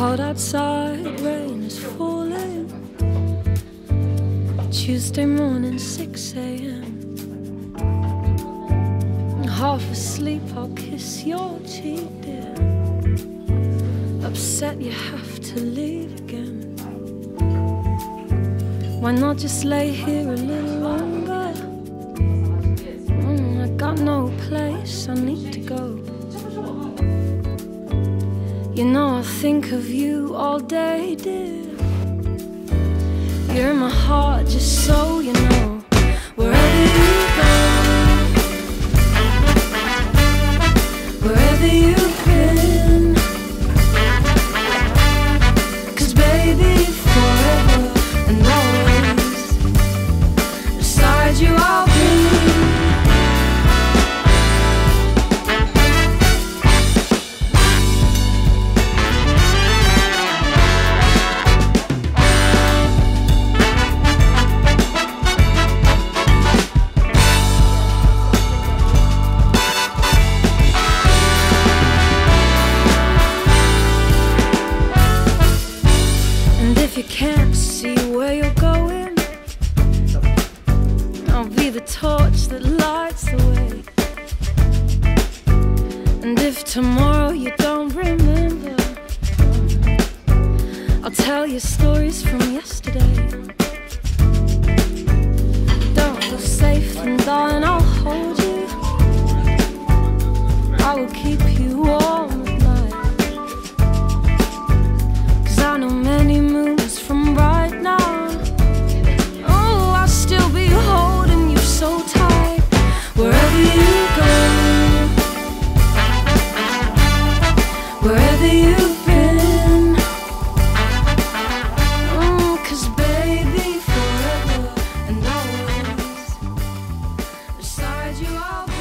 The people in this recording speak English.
cold outside, rain is falling. Tuesday morning, 6 a.m. Half asleep, I'll kiss your cheek, dear. Upset you have to leave again. Why not just lay here a little longer? I got no place, I need to go. You know I think of you all day, dear. You're in my heart, just so you know. Wherever you go, wherever you've been, 'cause baby, forever and always beside you I'll be. If you can't see where you're going, I'll be the torch that lights the way. And if tomorrow you don't remember, I'll tell you stories from yesterday. Don't feel safe, then darling, I'll hold you. I will keep you warm at night, 'cause I know many moons from right now. Oh, I'll still be holding you so tight. Wherever you go, wherever you've been, 'cause baby, forever and always beside you I'll be.